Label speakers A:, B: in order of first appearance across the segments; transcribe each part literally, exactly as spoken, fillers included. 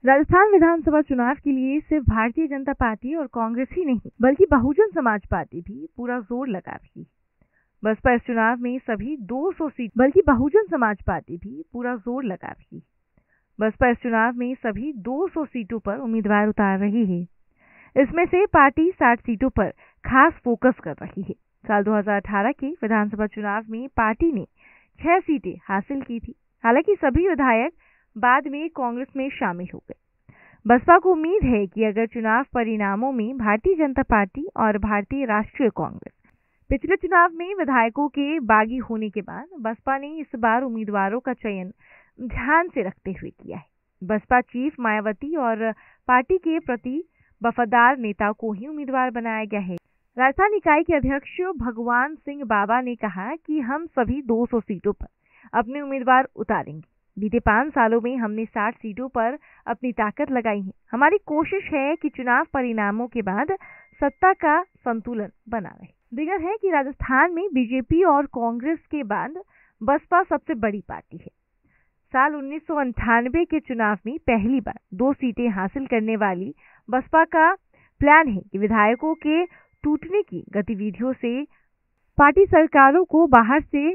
A: राजस्थान विधानसभा चुनाव के लिए सिर्फ भारतीय जनता पार्टी और कांग्रेस ही नहीं बल्कि बहुजन समाज पार्टी भी पूरा जोर लगा रही है। बसपा इस चुनाव में सभी दो सौ सीट बल्कि बहुजन समाज पार्टी भी पूरा जोर लगा रही है। बसपा इस चुनाव में सभी दो सौ सीटों पर उम्मीदवार उतार रही है। इसमें से पार्टी साठ सीटों पर खास फोकस कर रही है। साल दो हज़ार अठारह के विधानसभा चुनाव में पार्टी ने छह सीटें हासिल की थी। हालांकि सभी विधायक बाद में कांग्रेस में शामिल हो गए। बसपा को उम्मीद है कि अगर चुनाव परिणामों में भारतीय जनता पार्टी और भारतीय राष्ट्रीय कांग्रेस पिछले चुनाव में विधायकों के बागी होने के बाद बसपा ने इस बार उम्मीदवारों का चयन ध्यान से रखते हुए किया है। बसपा चीफ मायावती और पार्टी के प्रति वफादार नेता को ही उम्मीदवार बनाया गया है। राजस्थान इकाई के अध्यक्ष भगवान सिंह बाबा ने कहा कि हम सभी दो सौ सीटों पर अपने उम्मीदवार उतारेंगे। बीते पांच सालों में हमने साठ सीटों पर अपनी ताकत लगाई है। हमारी कोशिश है कि चुनाव परिणामों के बाद सत्ता का संतुलन बना रहे। दिगर है कि राजस्थान में बीजेपी और कांग्रेस के बाद बसपा सबसे बड़ी पार्टी है। साल उन्नीस सौ अंठानवे के चुनाव में पहली बार दो सीटें हासिल करने वाली बसपा का प्लान है कि विधायकों के टूटने की गतिविधियों से पार्टी सरकारों को बाहर से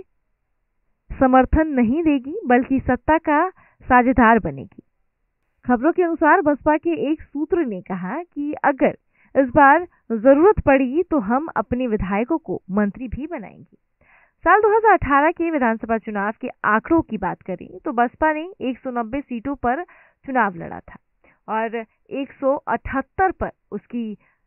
A: समर्थन नहीं देगी बल्कि सत्ता का साझेदार बनेगी। खबरों के अनुसार बसपा के एक सूत्र ने कहा कि अगर इस बार जरूरत पड़ी तो हम अपने विधायकों को मंत्री भी बनाएंगे। साल दो हज़ार अठारह के विधानसभा चुनाव के आंकड़ों की बात करें तो बसपा ने एक सौ नब्बे सीटों पर चुनाव लड़ा था और एक सौ अठहत्तर पर उसकी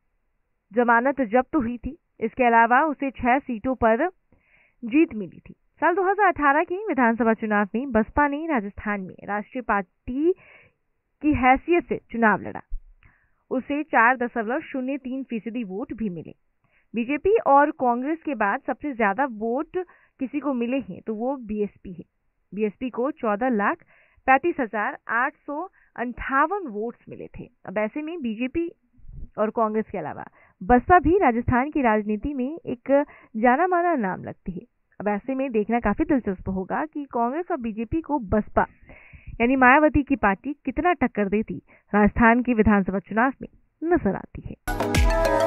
A: जमानत जब्त हुई थी। इसके अलावा उसे छह सीटों पर जीत मिली थी। साल दो हज़ार अठारह के विधानसभा चुनाव में बसपा ने राजस्थान में राष्ट्रीय पार्टी की हैसियत से चुनाव लड़ा। उसे चार दशमलव शून्य तीन फीसदी वोट भी मिले। बीजेपी और कांग्रेस के बाद सबसे ज्यादा वोट किसी को मिले हैं तो वो बीएसपी है। बीएसपी को चौदह लाख पैंतीस हजार आठ सौ अंठावन वोट्स मिले थे। अब ऐसे में बीजेपी और कांग्रेस के अलावा बसपा भी राजस्थान की राजनीति में एक जाना माना नाम लगती है। अब ऐसे में देखना काफी दिलचस्प होगा कि कांग्रेस और बीजेपी को बसपा यानी मायावती की पार्टी कितना टक्कर देती राजस्थान के विधानसभा चुनाव में नजर आती है।